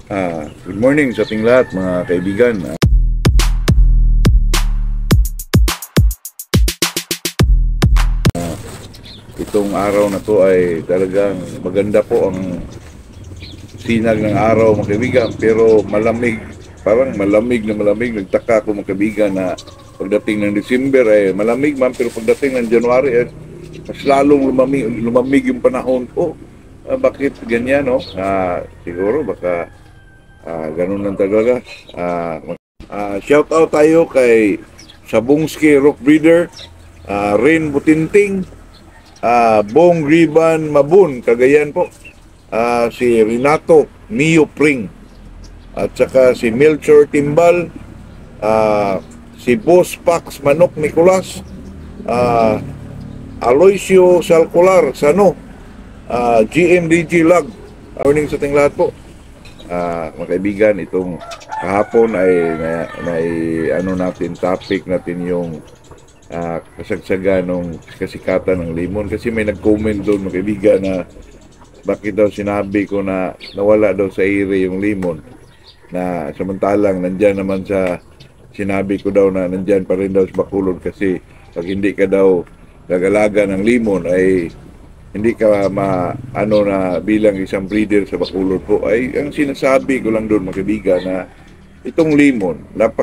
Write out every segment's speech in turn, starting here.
Good morning sa ating lahat mga kaibigan. Itong araw na to ay talagang maganda po ang sinag ng araw mga kaibigan, pero malamig, parang malamig na malamig. Nagtaka ako mga kaibigan na pagdating ng December ay malamig man, pero pagdating ng January ay mas lalong lumamig yung panahon. Bakit ganyan, no? Siguro baka ganun lang talaga. Shout out tayo kay Sabungski Rock Breeder, Rain Butinting, Bong Riban Mabun, Cagayan po, si Renato Mio Pring, at saka si Melchor Timbal, si Boss Pax Manok Nicolas, Aloisio Salcolar Sano, GMDG Lag. Morning sa ating lahat po. Mga kaibigan, itong kahapon ay natin topic natin yung kasagsagan ng kasikatan ng limon, kasi may nag-comment doon mga kaibigan na bakit daw sinabi ko na nawala daw sa ire yung limon, na samantalang nandyan naman sa sinabi ko daw na nandyan pa rin daw sa Bacolod, kasi pag hindi ka daw gagalaga ng limon ay hindi ka na bilang isang breeder sa Bacolod po. Ay ang sinasabi ko lang doon mga kaibigan na itong limon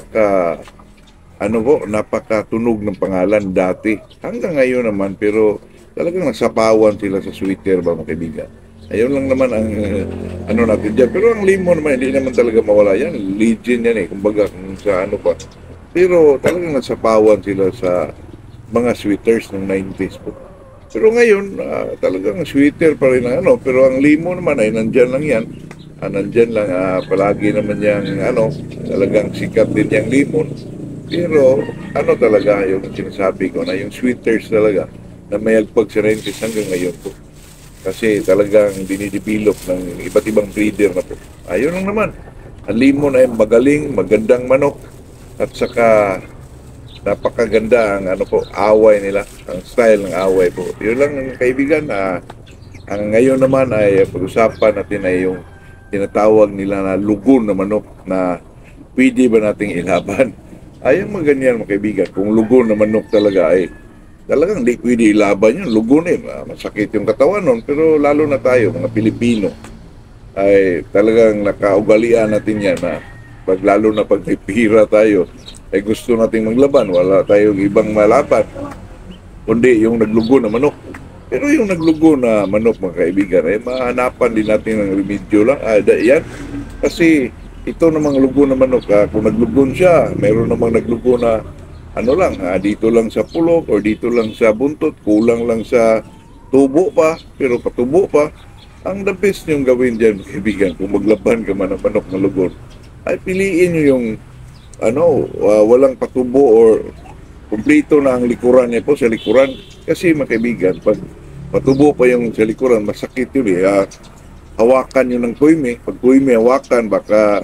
napakatunog ng pangalan dati hanggang ngayon naman, pero talagang nasapawan sila sa sweeter ba mga kaibigan. Ayun lang naman ang natin dyan. Pero ang limon naman hindi naman talaga mawala yan, legend yan kumbaga kung sa pa, pero talagang nasapawan sila sa mga sweeters ng 90s po. Pero ngayon, talagang sweeter pa rin ang pero ang limon naman ay nandyan lang yan. Nandyan lang, palagi naman yung talagang sikat din yung limon. Pero talaga yung sinasabi ko na yung sweeters talaga na may agpag sa 90s hanggang ngayon po. Kasi talagang dinidevelop ng iba't ibang breeder na po. Ayun lang naman. Ang limon ay magaling, magandang manok, at saka napakaganda ang away nila, ang style ng away po. Yun lang kaibigan. Ang ngayon naman ay pag-usapan natin ay yung tinatawag nila na lugon na manok, na pwede ba nating ilaban? Ayun mga ganyan mga kaibigan. Kung lugon na manok talaga ay talagang di pwede ilaban yun. Lugon masakit yung katawan nun, pero lalo na tayo mga Pilipino ay talagang nakaugalian natin yan na lalo na pag pipira tayo ay gusto nating maglaban, wala tayong ibang malaban kundi yung naglugo na manok. Pero yung naglugo na manok mga kaibigan ay mahanapan din natin ng remedyo lang. Yan, kasi ito namang lugo na manok, kung naglugon siya, meron namang naglugo na dito lang sa pulok or dito lang sa buntot, kulang lang sa tubo pa, pero patubo pa. Ang the best yung gawin dyan mga kaibigan, kung maglaban ka man ng manok na lugon, ay piliin nyo yung walang patubo or kumplito na ang likuran niya po sa likuran. Kasi mga kaibigan, pag patubo pa yung sa likuran, masakit yun hawakan yun ng kuyme. Pag kuyme hawakan, baka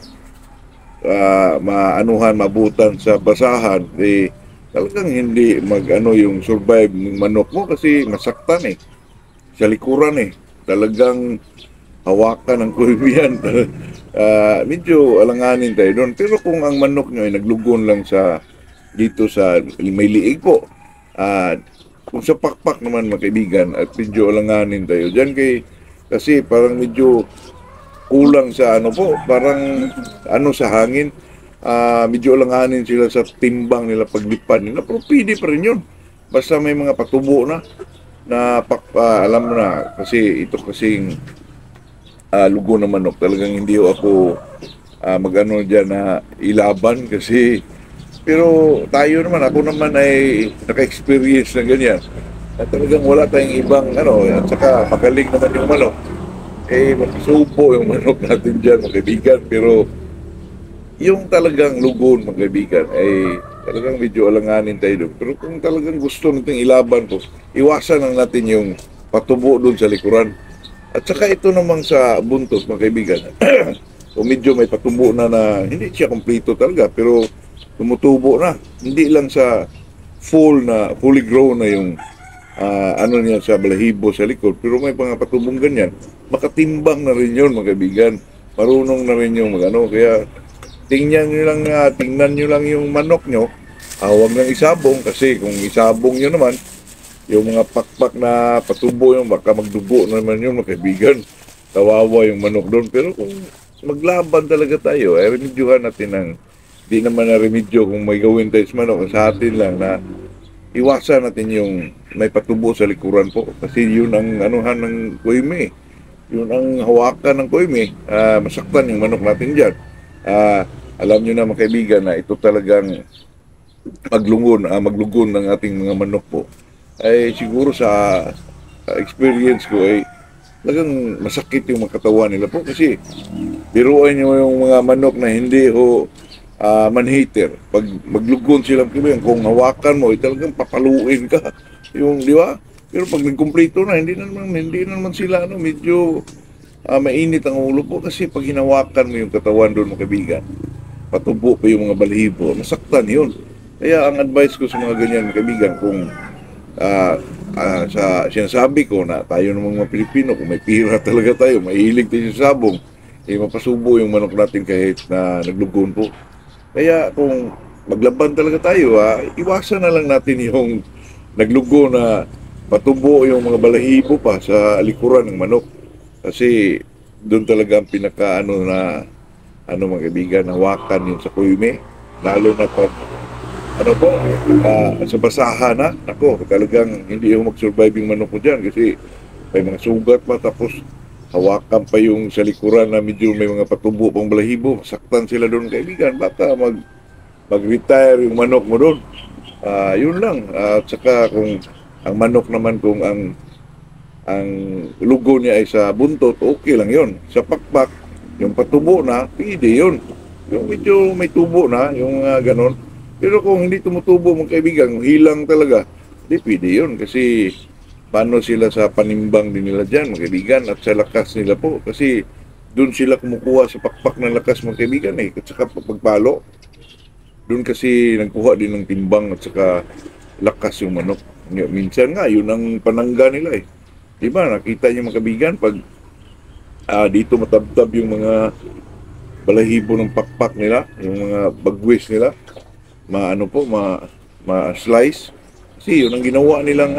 mabutan sa basahan, talagang hindi yung survive ng manok mo, kasi masaktan sa likuran talagang hawakan ng kuyme yan. Medyo alanganin tayo doon. Pero kung ang manok nyo ay naglugon lang dito sa may liig po, kung sa pakpak naman mga kaibigan, at medyo alanganin tayo dyan, kasi parang medyo kulang sa parang sa hangin, medyo alanganin sila sa timbang nila paglipad nila, pero pwede pa rin yun basta may mga patubo na alam mo na, kasi ito kasing lugo na manok, talagang hindi ako dyan na ilaban, kasi pero tayo naman, ako naman ay naka-experience na ganyan, at talagang wala tayong ibang at saka magaling naman yung manok, magsubo yung manok natin dyan mga kaibigan. Pero yung talagang lugon mga kaibigan ay talagang medyo alanganin tayo doon. Pero kung talagang gusto natin ilaban po, iwasan lang natin yung patubo doon sa likuran. At saka ito namang sa buntot mga kaibigan, o medyo may patubo na hindi siya kompleto talaga, pero tumutubo na. Hindi lang sa fully grown na yung niya sa balahibo sa likod, pero may mga patubong ganyan, makatimbang na rin yun mga kaibigan. marunong na rin yung magano. Kaya tingnan nyo lang yung manok nyo. Huwag lang isabong kasi kung isabong nyo naman, yung mga pakpak na patubo yung baka magdugo naman yun mga kaibigan. Kawawa yung manok doon. Pero kung maglaban talaga tayo, ay remedyohan natin ng di naman na remedyo kung may gawin tayo sa manok. Sa atin lang na iwasan natin yung may patubo sa likuran po. Kasi yun ang anuhan ng kuime. Yun ang hawakan ng kuime. Masaktan yung manok natin dyan. Alam nyo na mga kaibigan na ito talagang maglugon ng ating mga manok po. Ay siguro sa experience ko ay talagang masakit yung mga katawan nila po kasi biruan nyo yung mga manok na hindi ho man-hater. Pag maglugon silang kaibigan, kung hawakan mo, talagang papaluin ka. Yung, di ba? Pero pag nagkumpleto na, hindi na naman sila, medyo mainit ang ulo po kasi pag hinawakan mo yung katawan doon, mga kaibigan, patubo pa yung mga balahibo, masaktan yun. Kaya ang advice ko sa mga ganyan, mga kaibigan, kung sa sinasabi ko na tayo ng mga Pilipino, kung may pira talaga tayo, mahilig tayo sa sabong, mapasubo yung manok natin kahit na naglugon po. Kaya kung maglaban talaga tayo, iwasan na lang natin yung naglugo na patubo yung mga balahibo pa sa likuran ng manok. Kasi doon talaga ang pinaka mga kaibigan, hawakan yung sa kuime. Lalo na pag sa basahan na, talagang hindi yung mag-survive yung manok mo dyan kasi may mga sugat pa tapos hawakan pa yung sa likuran na medyo may mga patubo pang balahibo, saktan sila doon kaibigan, baka mag-retire yung manok mo doon. Yun lang. At saka kung ang manok naman, kung ang lugo niya ay sa buntot, okay lang yun. Sa pakpak, yung patubo na, pwede yun. Yung medyo may tubo na, yung ganon. Pero kung hindi tumutubo mga kaibigan, hilang talaga, hindi pwede yun kasi paano sila sa panimbang din nila dyan, mga kaibigan, at sa lakas nila po. Kasi doon sila kumukuha sa pakpak ng lakas, mga kaibigan, at saka pagpalo. Doon kasi nagkuha din ng timbang at saka lakas yung manok. Minsan nga, yun ang panangga nila eh. Diba, nakita niyo mga kaibigan, pag dito matabtab yung mga balahibo ng pakpak nila, yung mga bagwis nila, ma-slice. Kasi yun ang ginawa nilang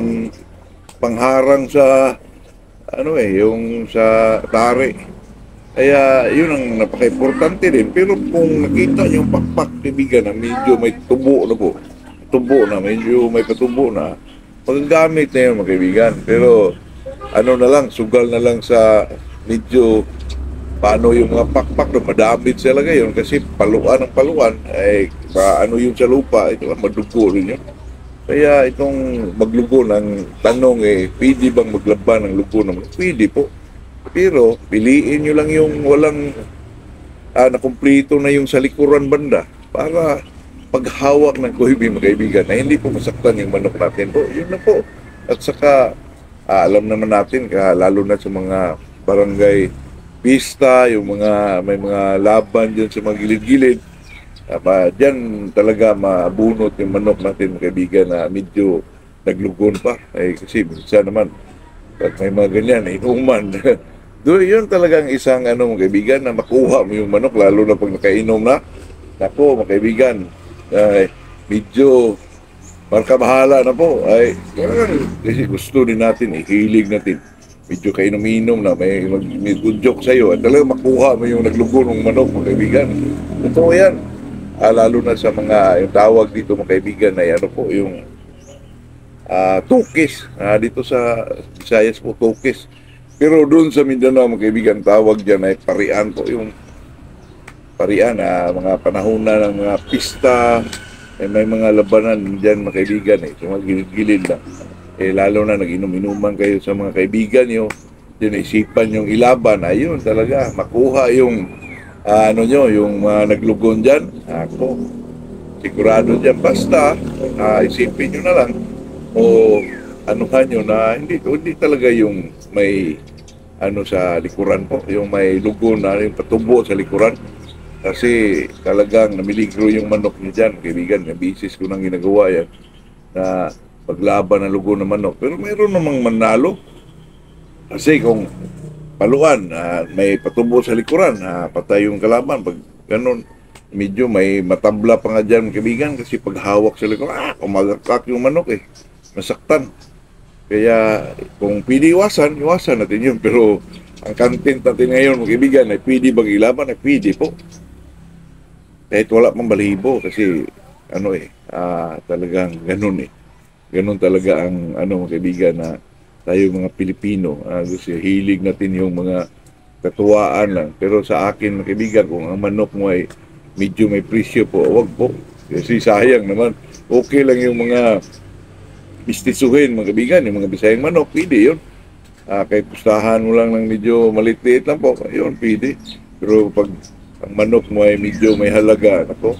pangharang sa yung sa tare. Kaya yun ang napaka-importante din. Pero kung nakita yung pakpak, kaibigan, na medyo may tubo na, medyo may patubo na, magagamit na yun mga kaibigan. Pero na lang, sugal na lang sa medyo paano yung mga pakpak na madamit sila ngayon kasi paluan ng paluan ay yun sa lupa, ito lang madugo rin yun. Kaya itong maglugo ng tanong pwede bang maglaban ng lugo naman? Pwede po. Pero piliin nyo lang yung walang nakumplito na yung sa likuran banda para paghawak ng kuhibi mga kaibigan na hindi po masaktan yung manok natin po. Yun na po. At saka alam naman natin lalo na sa mga barangay pista, yung may mga laban dyan sa mga gilid-gilid. Diyan talaga mabunot yung manok natin mga kaibigan na medyo naglugon pa. Kasi minsan naman, at may mga ganyan, inuman. Doon yun talagang isang mga kaibigan na makuha mo yung manok, lalo na pag nakainom na. Nako mga kaibigan, medyo markabahala na po. Kasi gusto din natin, hilig natin. Medyo kainom-inom na, may good joke sa'yo. At talagang makuha mo yung naglugon ng manok mga kaibigan. Totoo yan. Lalo na sa mga yung tawag dito mga kaibigan na yung tukis. Dito sa Visayas po, tukis. Pero doon sa Mindanao mga kaibigan, tawag dyan ay parian po. Yung parian, mga panahon na ng mga pista, may mga labanan dyan mga kaibigan so mga gilid-gilid lang. Lalo na nag-inom-inuman kayo sa mga kaibigan nyo, yun isipan yung ilaban, ayun talaga, makuha yung yung naglugon dyan. Sigurado dyan, basta isipin nyo na lang o anuhan nyo na hindi talaga yung may sa likuran po, yung may lugon na yung patubo sa likuran. Kasi talagang namiligro yung manok nyo dyan, kaibigan, may bisis ko nang ginagawa yan na paglaban ng lugo ng manok. Pero mayroon namang manalo. Kasi kung paluan, may patubo sa likuran, patay yung kalaban. Pag ganun, medyo may matabla pa nga dyan, kaibigan, kasi pag hawak sa likuran, kumagakak yung manok eh. Masaktan. Kaya kung pwede iwasan, iwasan natin yun. Pero ang content natin ngayon, mga kaibigan, ay pwede bang ilaban? Ay pwede po. Kahit wala pang balahibo kasi talagang ganun eh. Ganun talaga ang mga kaibigan na tayo mga Pilipino. Gusto hilig natin yung mga katuwaan lang. Pero sa akin mga kaibigan, kung ang manok mo ay medyo may presyo po, wag po. Kasi sayang naman. Okay lang yung mga mistisuhin mga kaibigan, yung mga Bisayang manok, pwede yun. Kahit pustahan mo lang ng medyo maliit-liit lang po, yun, pwede. Pero pag ang manok mo ay medyo may halaga, ako,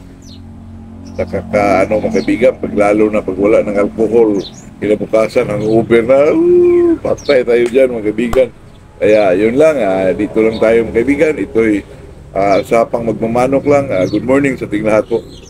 mga kaibigan, pag lalo na pag wala ng alcohol, kinabukasan, ang Uber na, patay tayo dyan mga kaibigan. Kaya yun lang, dito lang tayo mga kaibigan. Ito'y usapang magmamanok lang. Good morning sa ating lahat po.